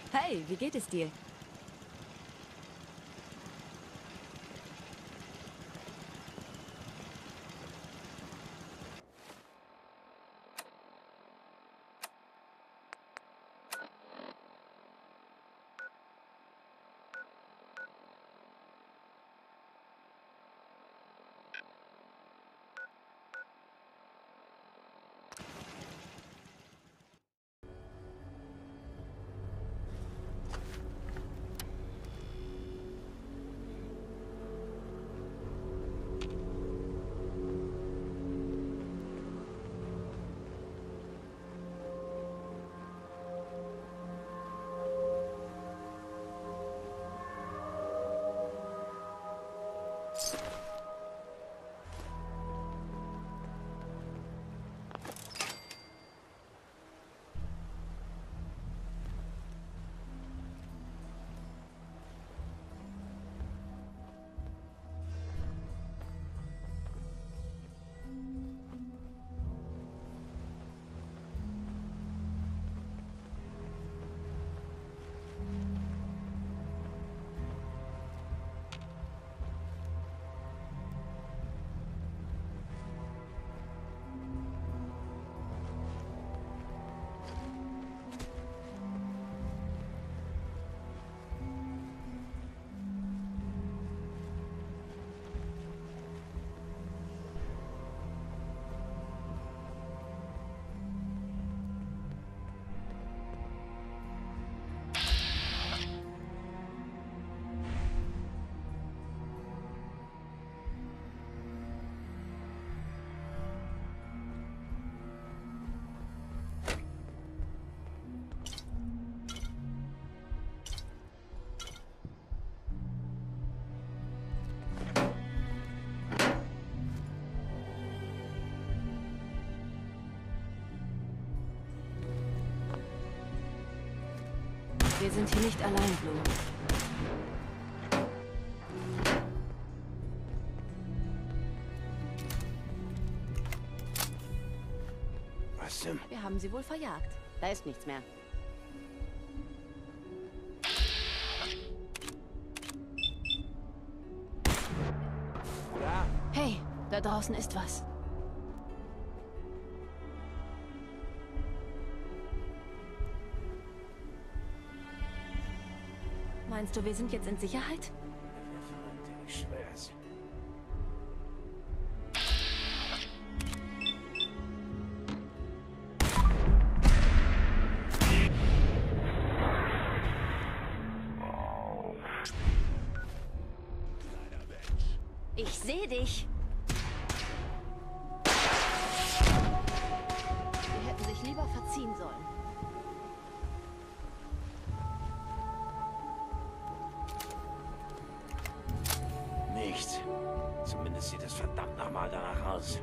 Hey, wie geht es dir? Wir sind hier nicht allein, Blue. Was denn? Wir haben sie wohl verjagt. Da ist nichts mehr. Ja, Hey, da draußen ist was. Meinst du, wir sind jetzt in Sicherheit? ich schwör's. Ich sehe dich. Sie hätten sich lieber verziehen sollen. Nichts. Zumindest sieht es verdammt nochmal danach aus.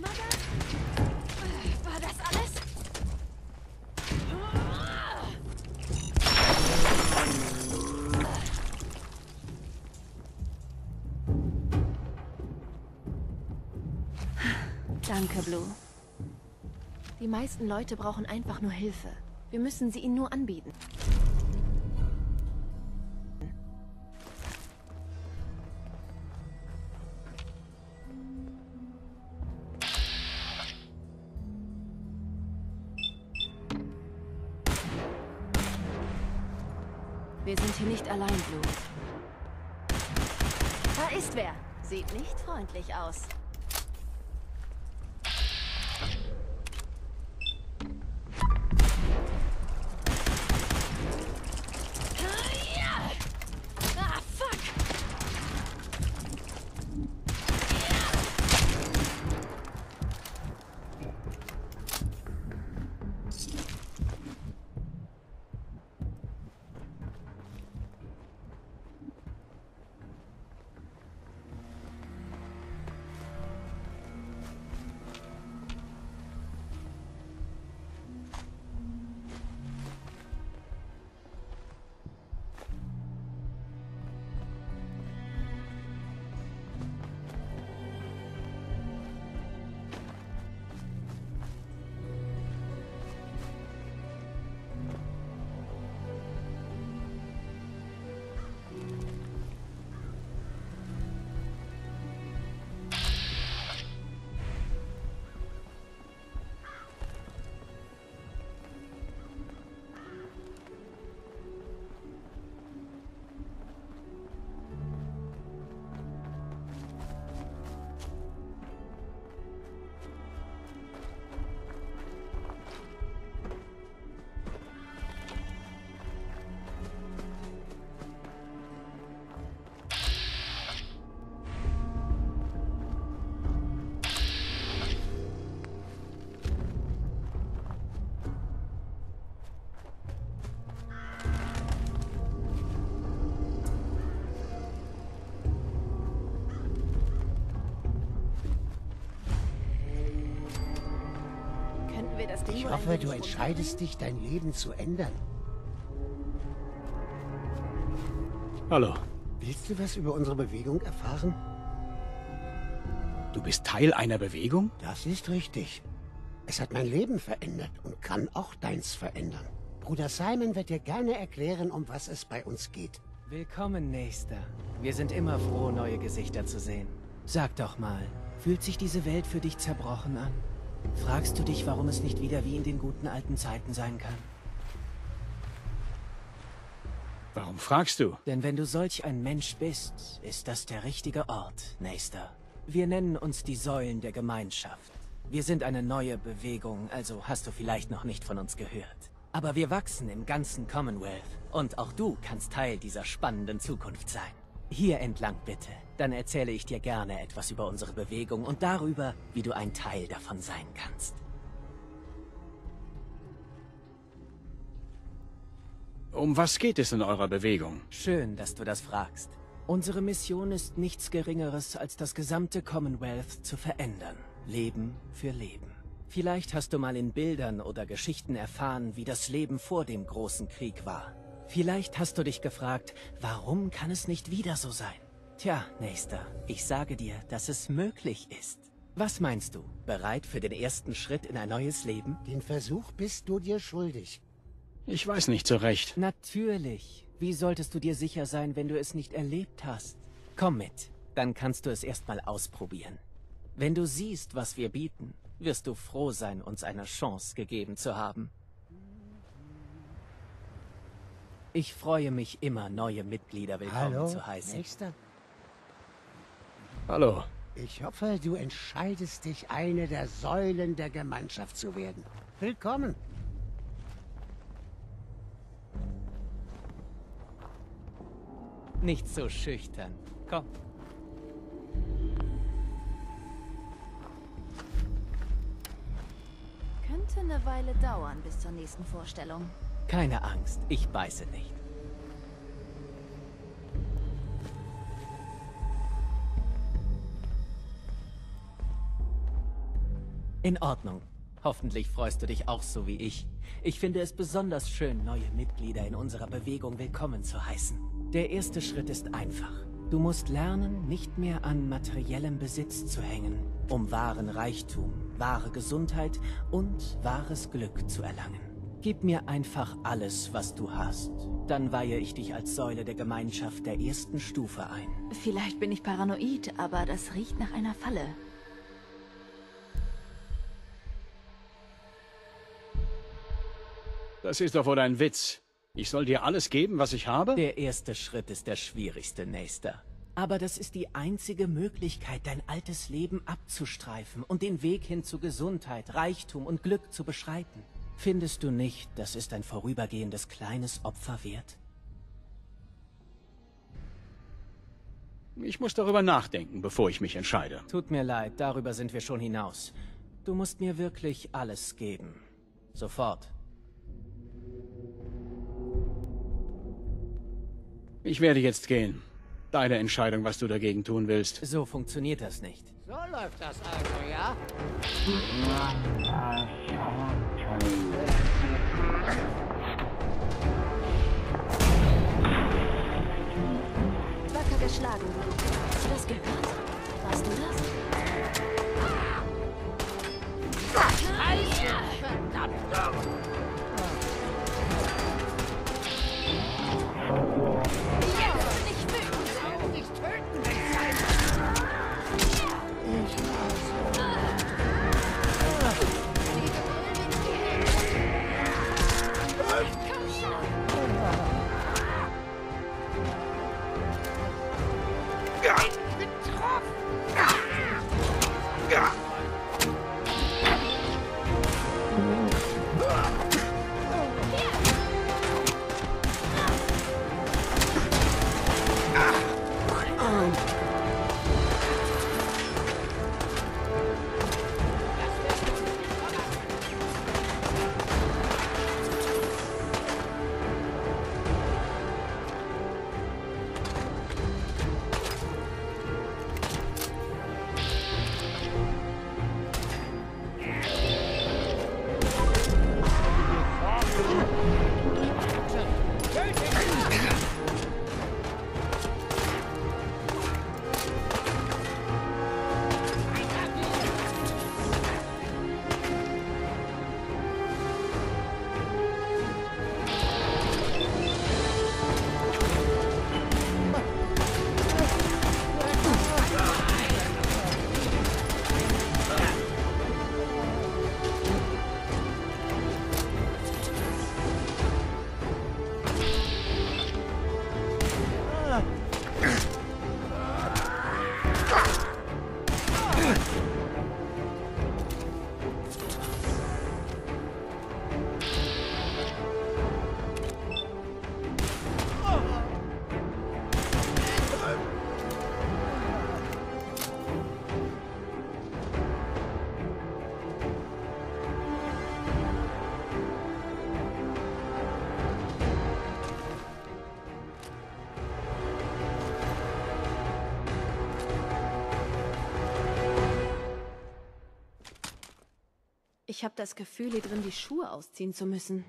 immer da? War das alles? Danke, Blue. Die meisten Leute brauchen einfach nur Hilfe. Wir müssen sie ihnen nur anbieten. Wir sind hier nicht allein, Blue. Da ist wer. Sieht nicht freundlich aus. Ah, fuck! Ich hoffe, du entscheidest dich, dein Leben zu ändern. Hallo. Willst du was über unsere Bewegung erfahren? Du bist Teil einer Bewegung? Das ist richtig. Es hat mein Leben verändert und kann auch deins verändern. Bruder Simon wird dir gerne erklären, um was es bei uns geht. Willkommen, Nächster. Wir sind immer froh, neue Gesichter zu sehen. Sag doch mal, fühlt sich diese Welt für dich zerbrochen an? Fragst du dich, warum es nicht wieder wie in den guten alten Zeiten sein kann? Warum fragst du? Denn wenn du solch ein Mensch bist, ist das der richtige Ort, Nächster. Wir nennen uns die Säulen der Gemeinschaft. Wir sind eine neue Bewegung, also hast du vielleicht noch nicht von uns gehört. Aber wir wachsen im ganzen Commonwealth und auch du kannst Teil dieser spannenden Zukunft sein. Hier entlang bitte, dann erzähle ich dir gerne etwas über unsere Bewegung und darüber, wie du ein Teil davon sein kannst. Um was geht es in eurer Bewegung? Schön, dass du das fragst. Unsere Mission ist nichts Geringeres, als das gesamte Commonwealth zu verändern. Leben für Leben. Vielleicht hast du mal in Bildern oder Geschichten erfahren, wie das Leben vor dem großen Krieg war. Vielleicht hast du dich gefragt, warum kann es nicht wieder so sein? Tja, Nächster, ich sage dir, dass es möglich ist. Was meinst du? Bereit für den ersten Schritt in ein neues Leben? Den Versuch bist du dir schuldig. Ich weiß nicht so recht. Natürlich. Wie solltest du dir sicher sein, wenn du es nicht erlebt hast? Komm mit, dann kannst du es erstmal ausprobieren. Wenn du siehst, was wir bieten, wirst du froh sein, uns eine Chance gegeben zu haben. Ich freue mich immer, neue Mitglieder willkommen zu heißen. Nächster. Hallo. Ich hoffe, du entscheidest dich, eine der Säulen der Gemeinschaft zu werden. Willkommen. Nicht so schüchtern. Komm. Könnte eine Weile dauern bis zur nächsten Vorstellung. Keine Angst, ich beiße nicht. In Ordnung. Hoffentlich freust du dich auch so wie ich. Ich finde es besonders schön, neue Mitglieder in unserer Bewegung willkommen zu heißen. Der erste Schritt ist einfach. Du musst lernen, nicht mehr an materiellem Besitz zu hängen, um wahren Reichtum, wahre Gesundheit und wahres Glück zu erlangen. Gib mir einfach alles, was du hast. Dann weihe ich dich als Säule der Gemeinschaft der ersten Stufe ein. Vielleicht bin ich paranoid, aber das riecht nach einer Falle. Das ist doch wohl ein Witz. Ich soll dir alles geben, was ich habe? Der erste Schritt ist der schwierigste, Nächster. Aber das ist die einzige Möglichkeit, dein altes Leben abzustreifen und den Weg hin zu Gesundheit, Reichtum und Glück zu beschreiten. Findest du nicht, das ist ein vorübergehendes kleines Opfer wert? Ich muss darüber nachdenken, bevor ich mich entscheide. Tut mir leid, darüber sind wir schon hinaus. Du musst mir wirklich alles geben. Sofort. Ich werde jetzt gehen. Deine Entscheidung, was du dagegen tun willst. So funktioniert das nicht. So läuft das also, ja? Wacker geschlagen. Hast du das gehört? Warst du das? Ich habe das Gefühl, hier drin die Schuhe ausziehen zu müssen.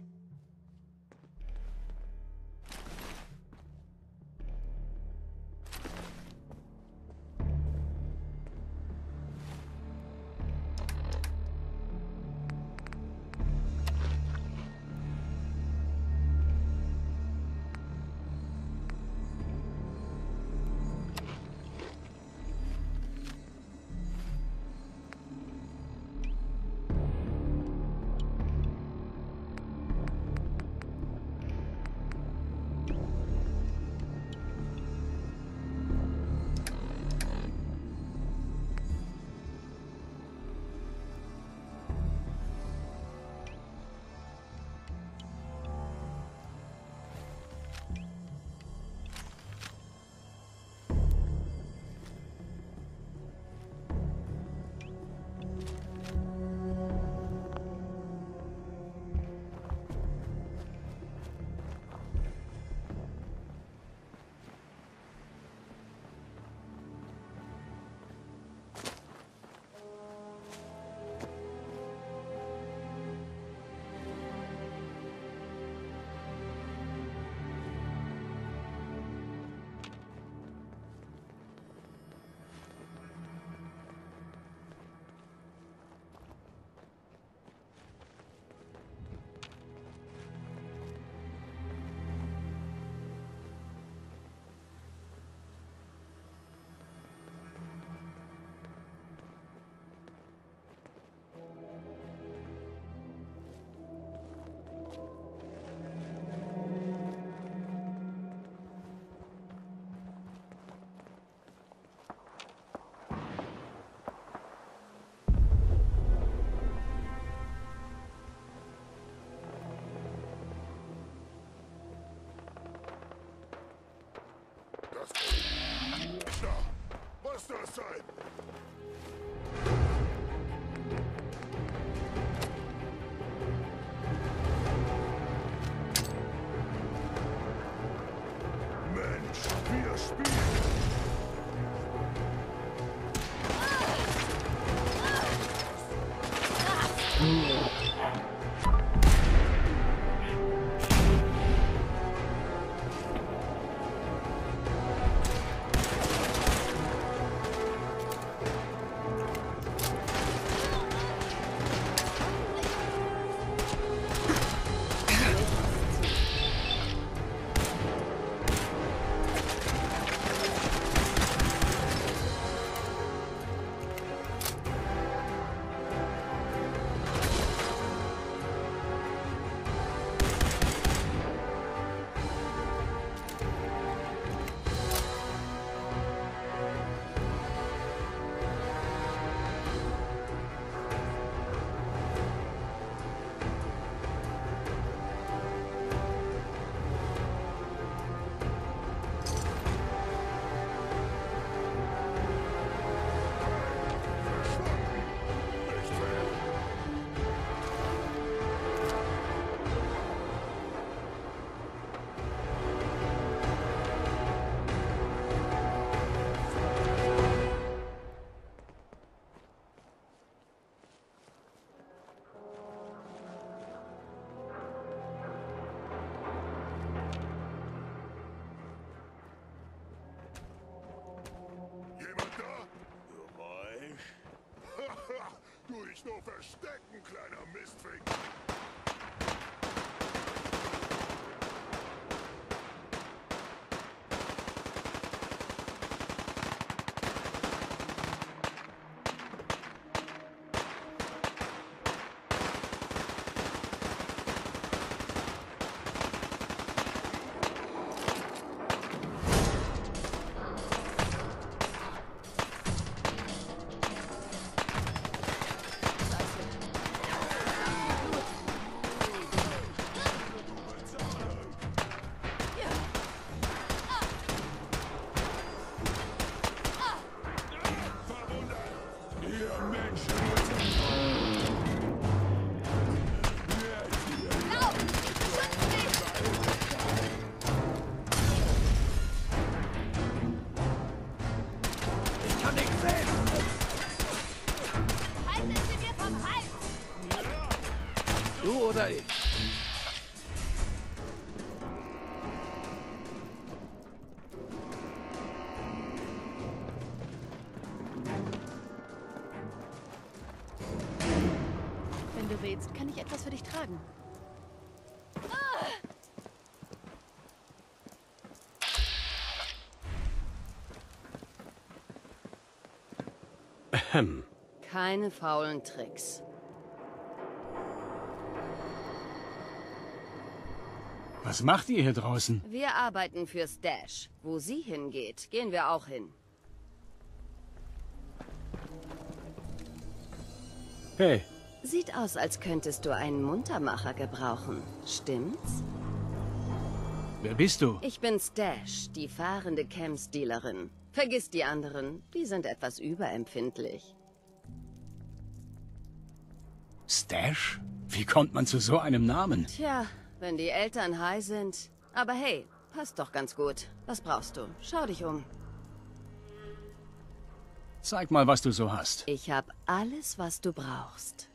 Du dich nur verstecken, kleiner Mistfick. Du oder ich? Wenn du willst, kann ich etwas für dich tragen. Keine faulen Tricks. Was macht ihr hier draußen? Wir arbeiten für Stash. Wo sie hingeht, gehen wir auch hin. Hey, Sieht aus, als könntest du einen Muntermacher gebrauchen. Stimmt's? wer bist du? Ich bin Stash, die fahrende Chems-Dealerin. Vergiss die anderen, die sind etwas überempfindlich. Stash? Wie kommt man zu so einem Namen? Tja, wenn die Eltern high sind. Aber hey, passt doch ganz gut. Was brauchst du? Schau dich um. Zeig mal, was du so hast. Ich habe alles, was du brauchst.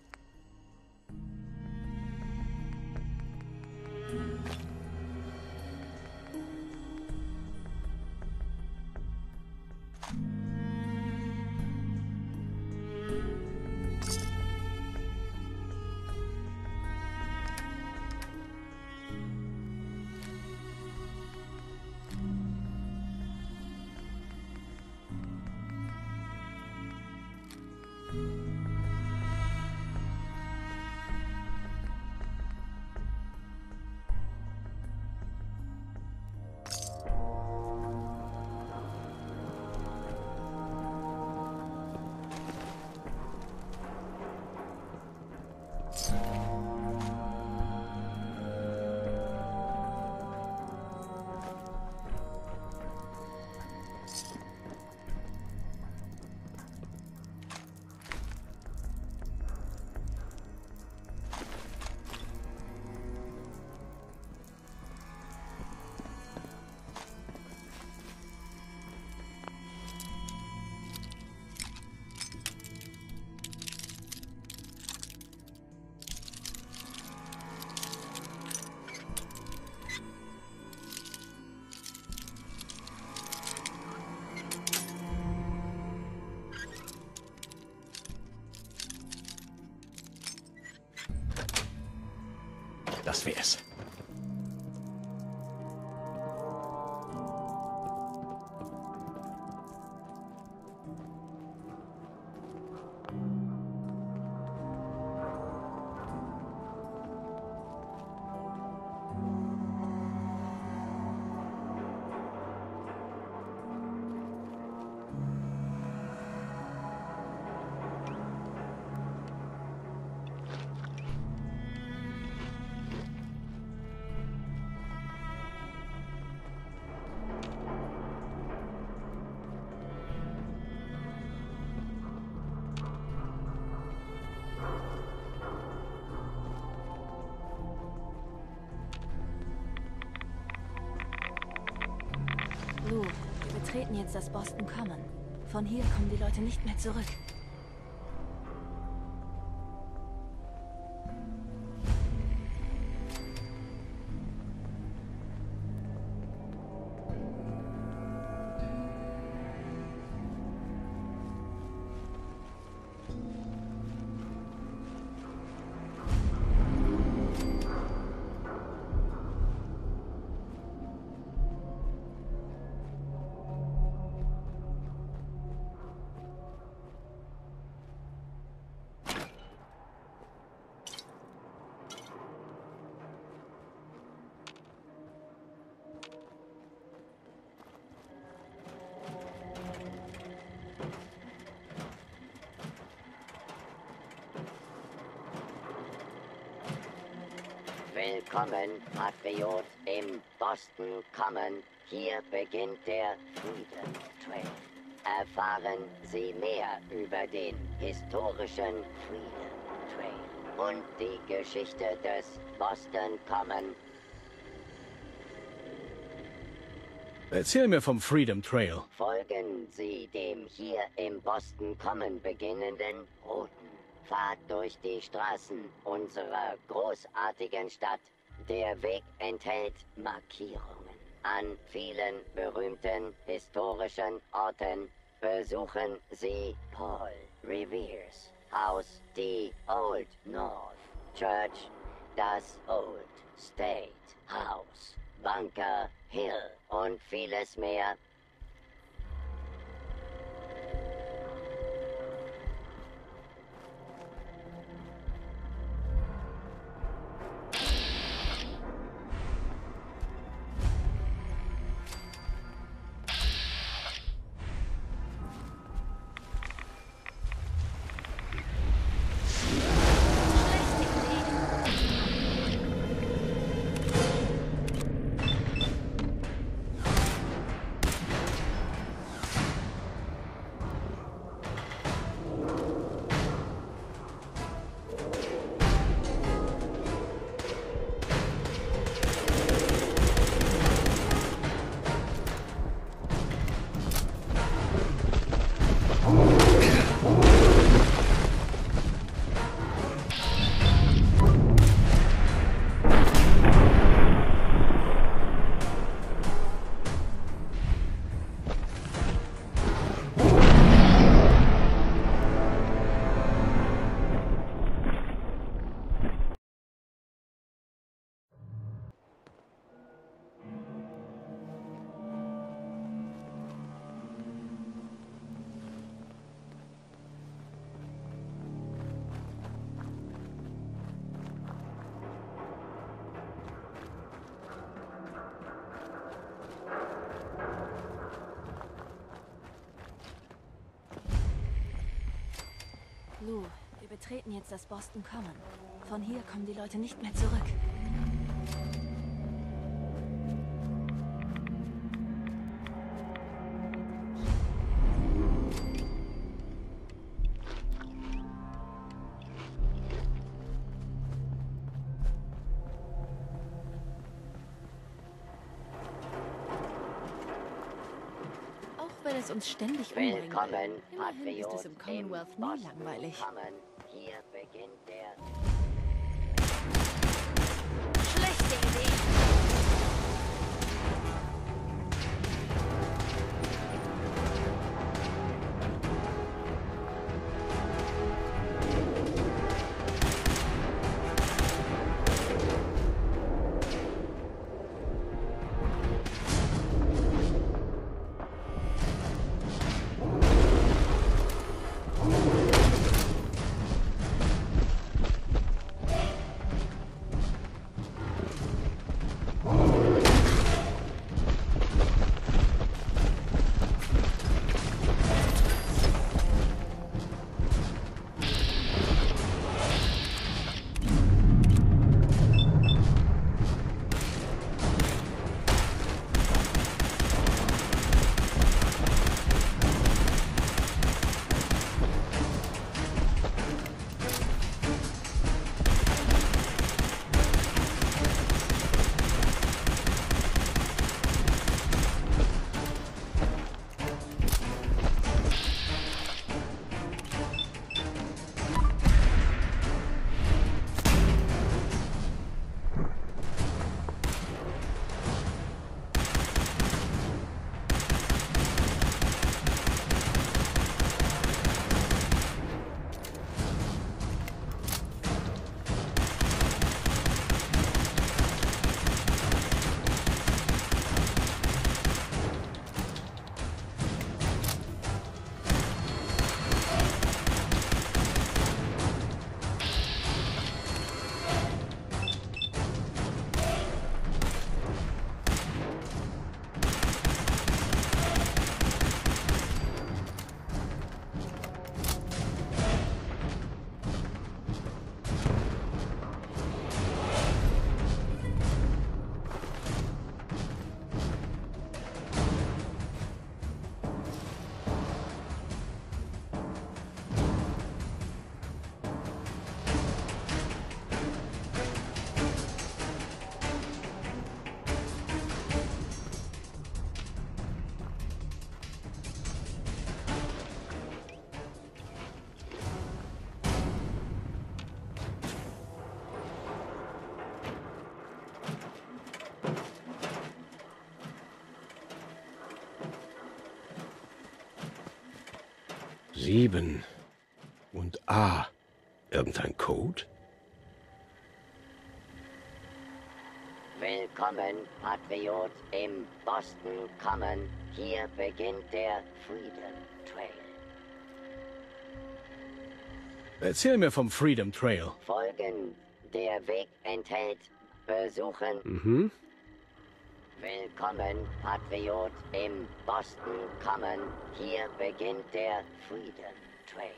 Das wär's. Lou, wir betreten jetzt das Boston Common. Von hier kommen die Leute nicht mehr zurück. Willkommen, Patriot, im Boston Common. Hier beginnt der Freedom Trail. Erfahren Sie mehr über den historischen Freedom Trail und die Geschichte des Boston Common. Erzähl mir vom Freedom Trail. Folgen Sie dem hier im Boston Common beginnenden roten Pfad durch die Straßen unserer großartigen Stadt. Der Weg enthält Markierungen an vielen berühmten historischen Orten. Besuchen Sie Paul Revere's Haus, die Old North Church, das Old State House, Bunker Hill und vieles mehr. Lou, wir betreten jetzt das Boston Common. Von hier kommen die Leute nicht mehr zurück. Auch wenn es uns ständig umbringen Willkommen, will. Immerhin ist Patriot, es im Commonwealth nie Boston langweilig. Common. Hier beginnt der... Schlechte Idee. 7 und A. Irgendein Code? Willkommen, Patriot, im Boston Common. Hier beginnt der Freedom Trail. Erzähl mir vom Freedom Trail. Folgen. Der Weg enthält Besuchen. Mhm. Willkommen, Patriot, im Boston Common. Hier beginnt der Freedom Trail.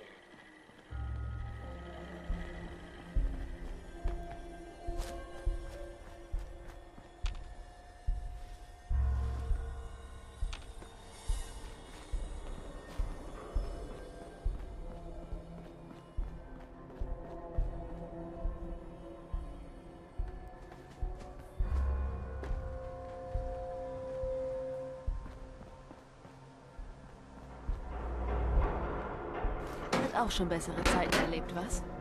Hat auch schon bessere Zeiten erlebt, was?